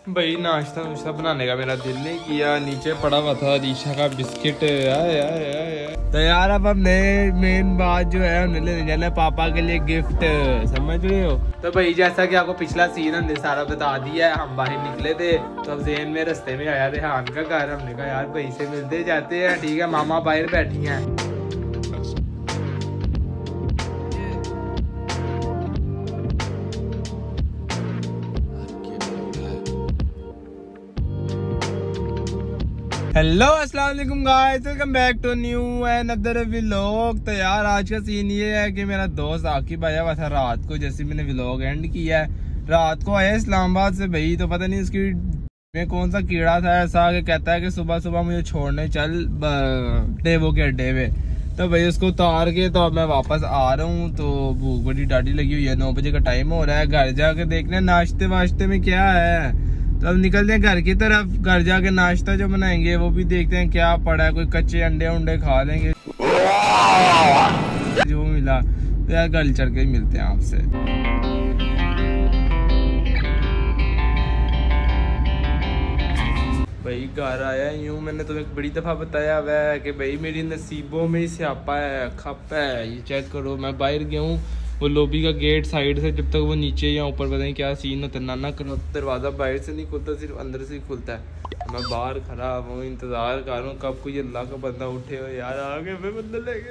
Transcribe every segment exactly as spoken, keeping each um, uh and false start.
भाई नाश्ता नुश्ता बनाने का मेरा दिल नहीं किया, नीचे पड़ा हुआ था रीशा का बिस्किट। आए आए आए। तो यार अब हमने मेन बात जो है हमने लेने जाना है पापा के लिए गिफ्ट, समझ रहे हो। तो भाई जैसा कि आपको पिछला सीन हमने सारा बता दिया है, हम बाहर निकले थे तो अब ज़हन में रास्ते में आया रेहान का घर। हमने कहा यार भाई से मिलते जाते हैं, ठीक है। मामा बाहर बैठी हैं। हेलो अस्सलाम वालेकुम guys, welcome back to new and other vlog. तो यार आज का सीन ये है कि मेरा दोस्त आकिब आया हुआ था रात को, जैसे मैंने व्लॉग एंड किया है। रात को आया इस्लामाबाद से भाई, तो पता नहीं इसकी में कौन सा कीड़ा था ऐसा आके कहता है कि सुबह सुबह मुझे छोड़ने चल डेवो के अड्डे पे। तो भाई उसको उतार के तो अब मैं वापस आ रहा हूँ। तो भूख बड़ी डाटी लगी हुई है, नौ बजे का टाइम हो रहा है। घर जाके देखने नाश्ते वाश्ते में क्या है। तो अब निकलते हैं घर की तरफ। घर जाके नाश्ता जो बनाएंगे वो भी देखते हैं क्या पड़ा है, कोई कच्चे अंडे उंडे खा लेंगे जो मिला। तो यार घर चढ़ के ही मिलते हैं आपसे। भाई घर आया यूं, मैंने तुम्हें तो बड़ी दफा बताया हुआ है कि भाई मेरी नसीबों में ही स्यापा है, खप है। ये चेक करो, मैं बाहर गया हूँ, वो लोबी का गेट साइड से, जब तक वो नीचे या ऊपर पता नहीं क्या सीन होता है, नाना करो दरवाजा बाहर से नहीं खुलता, सिर्फ अंदर से ही खुलता है। मैं बाहर खड़ा हूँ, इंतजार कर रहा हूँ कब कोई अल्लाह का बंदा उठे हो। यार आगे मैं बंदा लेके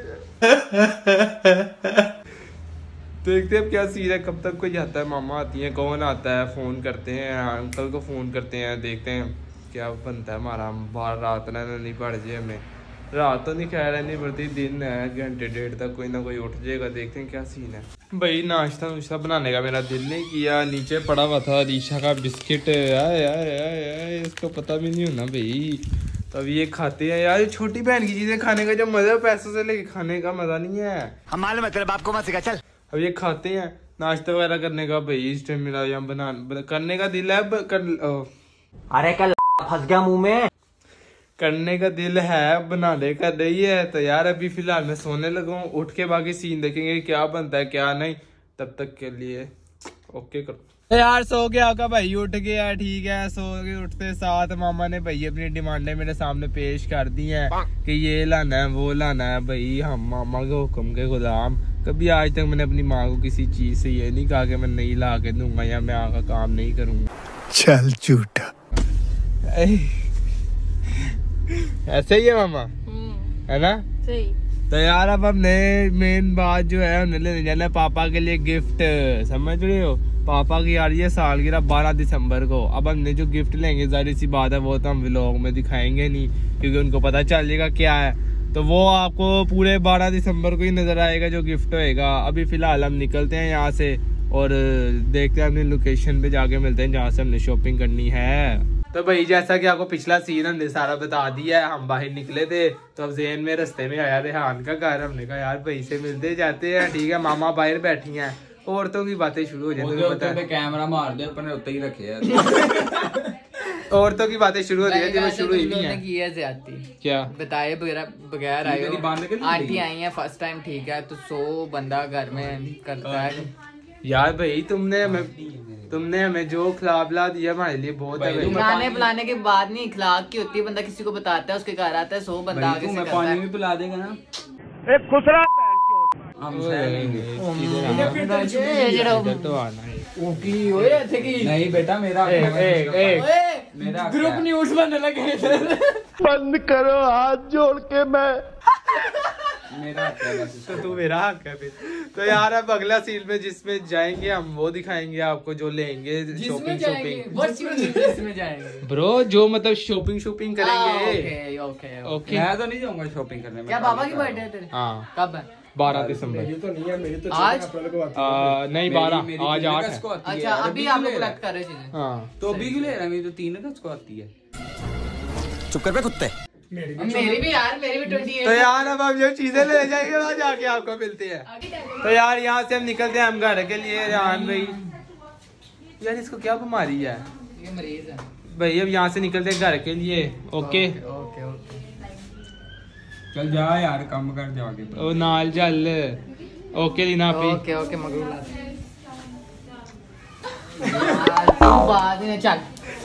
देखते हैं क्या सीन है, कब तक कोई आता है। मामा आती है, कौन आता है, फोन करते हैं, अंकल को फोन करते हैं, देखते हैं क्या बनता है हमारा। बाहर रात ना नहीं पड़ जाए हमें, रात तो नहीं खैर नहीं पड़ती, दिन है, घंटे डेढ़ तक कोई ना कोई उठ जाएगा। देखते हैं क्या सीन है। भाई नाश्ता नुश्ता बनाने का मेरा दिल नहीं किया, नीचे पड़ा हुआ था रीशा का बिस्किट। आए आए आए आए, इसको पता भी नहीं होना भाई। तो अब ये खाते हैं यार, छोटी बहन की चीजें खाने का जो मजा है पैसों से लेके खाने का मजा नहीं है। हम मालूम है तेरे बाप को मत सिखा, चल। अब ये खाते हैं नाश्ता वगैरह करने का भाई, इस टाइम मेरा यहाँ बना करने का दिल है कर, अरे कल फंस गया मुंह में, करने का दिल है, बनाने का नहीं है। तो यार अभी फिलहाल मैं सोने लगा हूँ, उठ के बाकी सीन देखेंगे क्या बनता है क्या नहीं। तब तक के लिए ओके करो। यार सो गया का भाई, उठ गया, ठीक है। सो के उठते साथ मामा ने भाई अपनी डिमांडें मेरे सामने पेश कर दी हैं कि ये लाना है वो लाना है। भाई हम मामा के हुक्म के गुलाम। कभी आज तक मैंने अपनी माँ को किसी चीज से ये नहीं कहा कि मैं नहीं ला के दूंगा या मैं आका काम नहीं करूंगा। चल झूठा ऐसे ही है मामा, है ना? सही। तो यार अब हमने मेन बात जो है हमने लेने जाना है पापा के लिए गिफ्ट, समझ रहे हो। पापा की आ रही है सालगिरह बारह दिसंबर को। अब हमने जो गिफ्ट लेंगे जाहिर सी बात है वो तो हम व्लॉग में दिखाएंगे नहीं, क्योंकि उनको पता चल जाएगा क्या है। तो वो आपको पूरे बारह दिसंबर को ही नजर आएगा जो गिफ्ट होएगा। अभी फिलहाल हम निकलते हैं यहाँ से और देखते हैं अपनी लोकेशन पे जाके मिलते हैं जहाँ से हमने शॉपिंग करनी है। तो भाई जैसा कि आपको पिछला सीन हमने सारा बता दिया है, हम बाहर निकले थे तो अब ज़हन में रास्ते में आया रेहान का घर। हमने कहा यार भाई से मिलते जाते हैं, ठीक है। मामा बाहर बैठी हैं, औरतों की बातें शुरू हो जाती है। कैमरा मार दे, अपने उत्ते ही रखे यार। औरतों की बातें शुरू हो रही है, जो शुरू ही नहीं है। की है ज्यादती क्या बताए बगैर आए हो, आंटी आई है फर्स्ट टाइम, ठीक है। तो सो बंदा घर में करता है यार। भाई तुमने हमें तुमने हमें जो खिला पिला दिया हमारे लिए बहुत है। खिलाने पिलाने के बाद नहीं, इखलाक की होती है। बंदा किसी को बताता है, उसके घर आता है, सो बंदा आगे से पानी भी पिला देगा ना। एक खुसरा हम सहेंगे। नहीं बेटा मेरा मेरा ग्रुप न्यूज बनने लगे। बंद करो हाथ जोड़ के, मैं मेरा तो तू मेरा हक है फिर। तो यार अब अगला सीन में जिसमें जाएंगे हम वो दिखाएंगे आपको, जो लेंगे शॉपिंग शॉपिंग जाएंगे ब्रो, जो मतलब शॉपिंग शॉपिंग करेंगे। ओके ओके ओके, मैं तो नहीं जाऊंगा शॉपिंग करने में। क्या पापा की बर्थडे है तेरे? हाँ कब है? बारह दिसंबर। तो नहीं है मेरी, तो आज आ, नहीं बारह, आज आठ है। अच्छा अभी आप लोग कलेक्ट कर रहे हैं। हाँ तो अभी क्यों ले रहा है? मेरी तो तीन अगस्त को आती है। चुप कर बे कुत्ते। मेरी भी यार, मेरी भी ट्वेंटी। तो यार अब हम जो चीजें ले जाएंगे वहाँ जाके आपको मिलते हैं। तो यार यहाँ से हम निकलते हैं हम घर के लिए। रेहान भाई यार इसको क्या बीमारी है? ये मरीज है भाई। अब यहाँ से निकलते हैं घर के लिए। ओके ओके ओके चल जा यार, कम कर जाके ओ नाल चल। ओके लीना पे ओके ओके मगरूला बाद में चल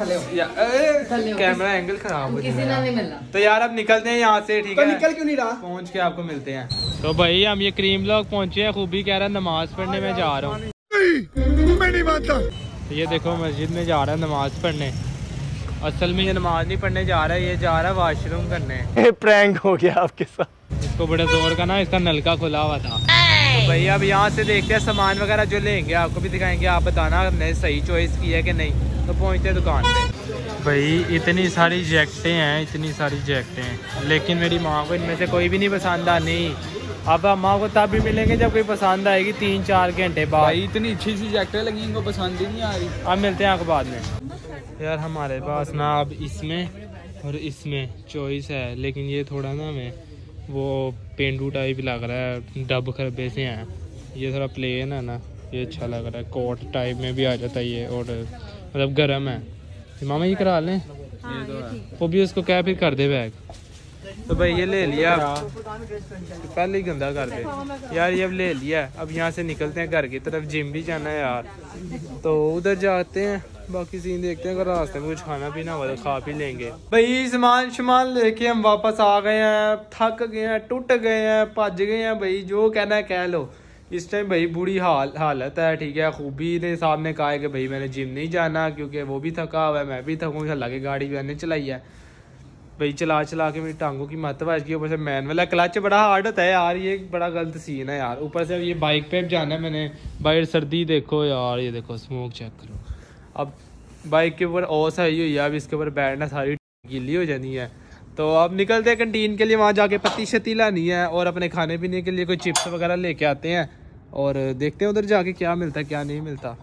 कैमरा एंगल खराब हो किसी ने नहीं मिलना। तो यार अब निकलते हैं यहाँ से, ठीक तो है? निकल क्यों नहीं रहा? पहुँच के आपको मिलते हैं। तो भाई हम ये क्रीम लोग पहुँचे हैं, खूबी कह रहा है नमाज पढ़ने में जा रहा हूँ। मैं नहीं मानता। ये देखो मस्जिद में जा रहा है नमाज पढ़ने, असल में ये नमाज नहीं पढ़ने जा रहा है, ये जा रहा है वॉशरूम करने। प्रैंक हो गया आपके साथ। इसको बड़े जोर का ना इसका नलका खुला हुआ था। तो भाई अब यहाँ से देखते हैं सामान वगैरह जो लेंगे, आपको भी दिखाएंगे, आप बताना हमने सही चॉइस की है कि नहीं। तो पहुँचते हैं दुकान पे। भाई इतनी सारी जैकेटें हैं, इतनी सारी जैकेटें हैं, लेकिन मेरी माँ को इनमें से कोई भी नहीं पसंद आनी। अब माँ को तब भी मिलेंगे जब कोई पसंद आएगी, तीन चार घंटे बाद। भाई इतनी अच्छी सी जैकेटें लगी, इनको पसंद ही नहीं आ रही। अब मिलते हैं आपको बाद में। यार हमारे पास ना अब इसमें और इसमें चॉइस है, लेकिन ये थोड़ा ना हमें वो पेंडू टाइप लग रहा है, डब खरबे से हैं। ये थोड़ा प्लेन है ना, ये अच्छा लग रहा है, कोट टाइप में भी आ जाता है ये, और मतलब गर्म है। तो मामा ये करा लें, हाँ, ये तो वो भी उसको क्या फिर कर दे बैग। तो भाई ये ले लिया, पहले ही गंदा कर दे यार, ये अब ले लिया। अब यहाँ से निकलते हैं घर की तरफ, जिम भी जाना है यार, तो उधर जाते हैं, बाकी सीन देखते हैं। अगर रास्ते में कुछ खाना पीना हुआ तो खा पी लेंगे। भाई सामान सामान लेके हम वापस आ गए हैं, थक गए हैं, टूट गए हैं, भज गए हैं। भाई जो कहना है कह लो, इस टाइम भाई बुरी हाल हालत है, ठीक है? खूबी ने साहब ने कहा है कि भाई मैंने जिम नहीं जाना, क्योंकि वो भी थका हुआ है, मैं भी थकूँ। हालांकि गाड़ी मैंने चलाई है भाई, चला चला के मेरी टांगों की मत बच गई। ऊपर से मैनुअल है, क्लच बड़ा हार्ड होता है यार, ये बड़ा गलत सीन है यार। ऊपर से ये बाइक पे जाना है मैंने, बाहर सर्दी देखो यार, ये देखो स्मोक चेक करो। अब बाइक के ऊपर ओस आई हुई है, अब इसके ऊपर बैठना सारी गीली हो जानी है। तो अब निकलते हैं कंटीन के लिए, वहाँ जाके पत्ती शत्ती लानी है, और अपने खाने पीने के लिए कोई चिप्स वगैरह लेके आते हैं, और देखते हैं उधर जाके क्या मिलता है क्या नहीं मिलता।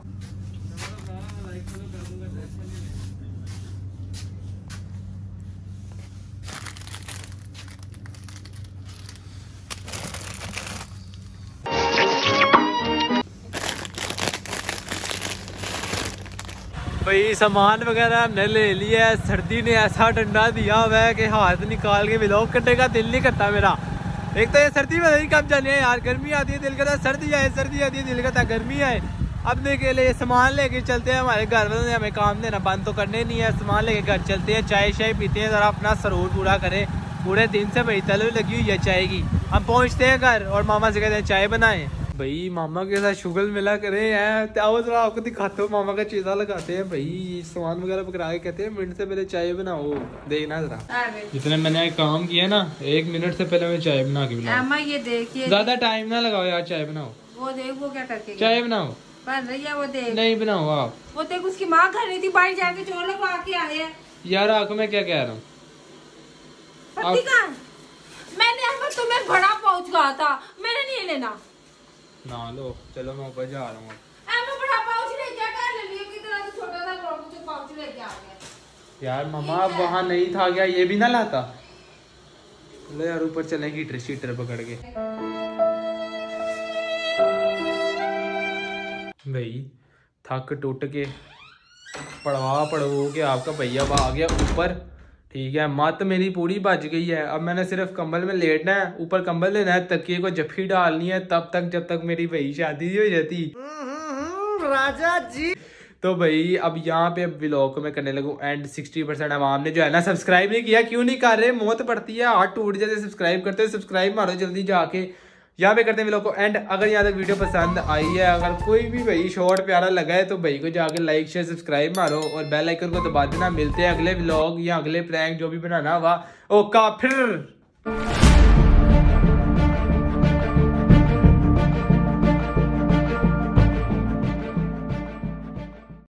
भाई सामान वगैरह हमने ले लिया है। सर्दी ने ऐसा डंडा दिया हुआ है कि हाथ निकाल के व्लॉग करने का दिल नहीं करता मेरा। एक तो ये सर्दी में नहीं कब जाने यार, गर्मी आती है दिल करता है सर्दी आए, सर्दी आती है दिल करता है गर्मी आए। अब देखे ले सामान लेके चलते हैं, हमारे घर में हमें काम देना बंद तो करने नहीं है, सामान लेके घर चलते हैं, चाय शाय पीते हैं, जरा अपना सरूर पूरा करें। पूरे दिन से भाई तलब लगी हुई है चाय की। हम पहुँचते हैं घर और मामा से कहते हैं चाय बनाए। भाई मामा के साथ शुगल मिला करे हैं, आओ जरा आपको दिखाते हो मामा का चीज़ा लगाते हैं। भाई सामान वगैरह पकड़ा के कहते हैं मिनट से पहले चाय बनाओ, देखना जरा। जितने मैंने काम किया ना, एक मिनट से पहले मैं चाय बना के बनाऊं। ये देखिए, ज्यादा टाइम ना लगाओ यार, चाय बनाओ। वो देख वो क्या करके चाय बनाओ। बन रही है वो देख। नहीं बनाओ आप। वो देख उसकी माँ घर नहीं थी, बाहर जाके चोर लगवा के आए हैं। यार आपको मैं क्या कह रहा हूँ, मैंने अहमद तुम्हें बड़ा पाउच कहा था, मैंने नहीं लेना ना लो। चलो मैं ऊपर जा रहा हूँ। अहमद बड़ा पाउच लेके आ, ले लियो कि तेरा तो छोटा सा पाउच पाउच लेके आ गया। यार मामा अब वहाँ नहीं था क्या, ये भी ना लाता। चलो यार ऊपर चलें, हीटर शीटर पकड़ के। भाई थक टूट के पड़वा पड़वो के आपका भैया आ गया ऊपर, ठीक है? मत मेरी पूरी बच गई है। अब मैंने सिर्फ कंबल में लेटना है, ऊपर कंबल लेना है, तकिए को जफ्फी डालनी है, तब तक जब तक मेरी भाई शादी हो जाती। राजा जी। तो भाई अब यहाँ पे व्लॉग को मैं करने लगूँ एंड। सिक्सटी परसेंट आवाम ने जो है ना सब्सक्राइब नहीं किया, क्यों नहीं कर रहे? मौत पड़ती है, हाथ टूट जाते सब्सक्राइब करते हो। सब्सक्राइब मारो जल्दी जाके, यहाँ पे करते हैं व्लॉग को एंड। अगर यहाँ तक वीडियो पसंद आई है, अगर कोई भी भाई शॉर्ट प्यारा लगा है, तो भाई को जाके लाइक शेयर सब्सक्राइब मारो और बेल आइकन को दबा देना। मिलते हैं अगले व्लॉग या अगले प्रैंक जो भी बनाना हुआ। ओका फिर।